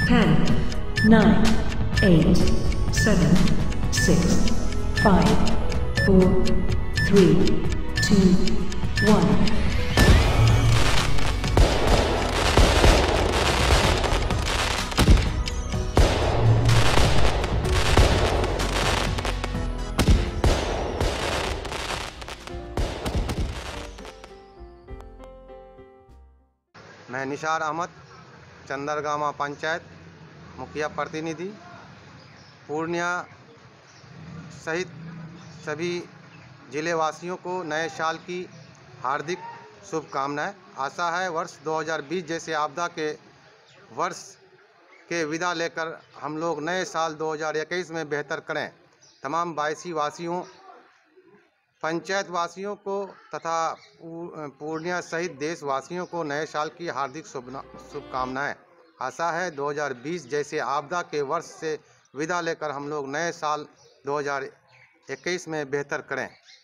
10, 9, 8, 7, 6, 5, 4, 3, 2, 1. मैं निसार अहमद, चंदरगामा पंचायत मुखिया प्रतिनिधि, पूर्णिया सहित सभी जिले वासियों को नए साल की हार्दिक शुभकामनाएं। आशा है वर्ष 2020 जैसे आपदा के वर्ष के विदा लेकर हम लोग नए साल 2021 में बेहतर करें। तमाम बायसी वासियों, पंचायत वासियों को तथा पूर्णिया सहित देशवासियों को नए साल की हार्दिक शुभकामनाएं। आशा है 2020 जैसे आपदा के वर्ष से विदा लेकर हम लोग नए साल 2021 में बेहतर करें।